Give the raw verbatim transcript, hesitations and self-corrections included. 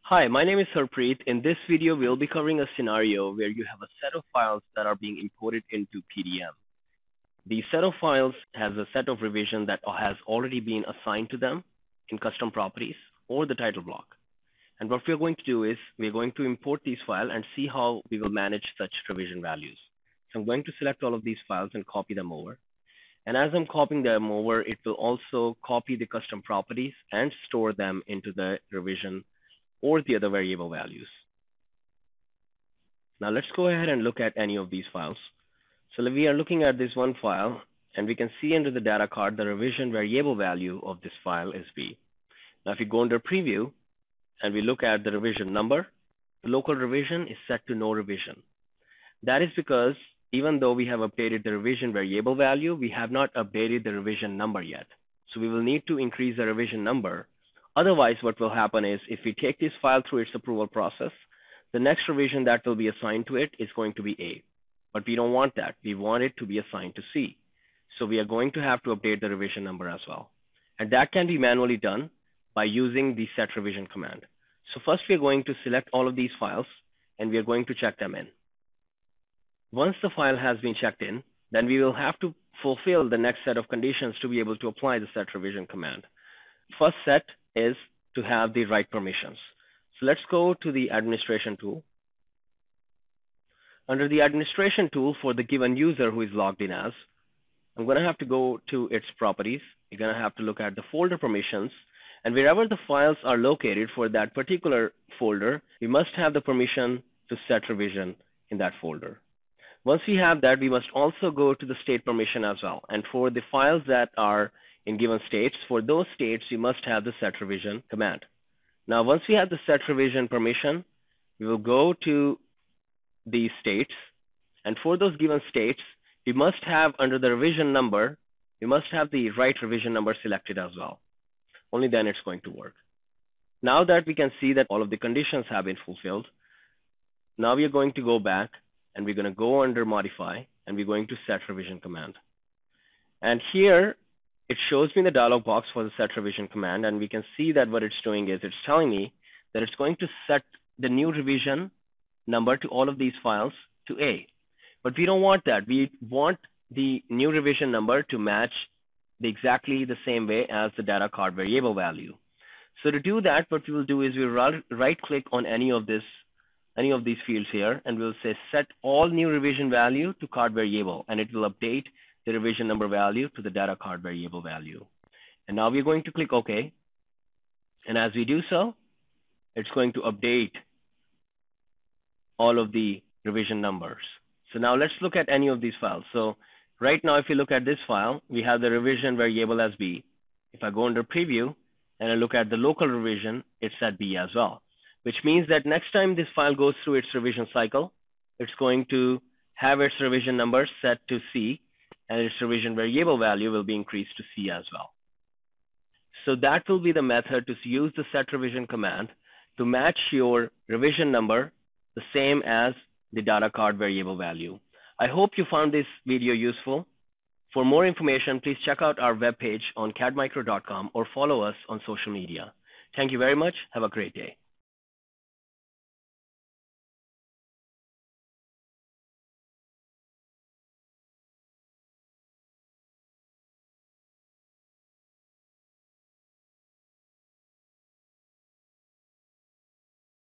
Hi, my name is Harpreet. In this video, we'll be covering a scenario where you have a set of files that are being imported into P D M. The set of files has a set of revision that has already been assigned to them in custom properties or the title block. And what we're going to do is we're going to import these files and see how we will manage such revision values. So I'm going to select all of these files and copy them over. And as I'm copying them over, it will also copy the custom properties and store them into the revision or the other variable values. Now let's go ahead and look at any of these files. So we are looking at this one file, and we can see under the data card the revision variable value of this file is B. Now if you go under preview and we look at the revision number, the local revision is set to no revision. That is because even though we have updated the revision variable value, we have not updated the revision number yet. So we will need to increase the revision number. Otherwise, what will happen is if we take this file through its approval process, the next revision that will be assigned to it is going to be A. But we don't want that. We want it to be assigned to C. So we are going to have to update the revision number as well. And that can be manually done by using the set revision command. So first we are going to select all of these files and we are going to check them in. Once the file has been checked in, then we will have to fulfill the next set of conditions to be able to apply the set revision command. First set is to have the right permissions. So let's go to the administration tool. Under the administration tool for the given user who is logged in as, I'm going to have to go to its properties. You're going to have to look at the folder permissions, and wherever the files are located for that particular folder, we must have the permission to set revision in that folder. Once we have that, we must also go to the state permission as well. And for the files that are in given states, for those states, we must have the set revision command. Now, once we have the set revision permission, we will go to the states. And for those given states, we must have under the revision number, we must have the right revision number selected as well. Only then it's going to work. Now that we can see that all of the conditions have been fulfilled, now we are going to go back and we're going to go under modify and we're going to set revision command. And here it shows me the dialog box for the set revision command, and we can see that what it's doing is it's telling me that it's going to set the new revision number to all of these files to A. But we don't want that. We want the new revision number to match the exactly the same way as the data card variable value. So to do that, what we will do is we'll right click on any of this any of these fields here, and we'll say set all new revision value to card variable, and it will update the revision number value to the data card variable value. And now we're going to click OK. And as we do so, it's going to update all of the revision numbers. So now let's look at any of these files. So right now, if you look at this file, we have the revision variable as B. If I go under preview and I look at the local revision, it's at B as well, which means that next time this file goes through its revision cycle, it's going to have its revision number set to C, and its revision variable value will be increased to C as well. So that will be the method to use the set revision command to match your revision number the same as the data card variable value. I hope you found this video useful. For more information, please check out our webpage on C A D micro dot com or follow us on social media. Thank you very much. Have a great day.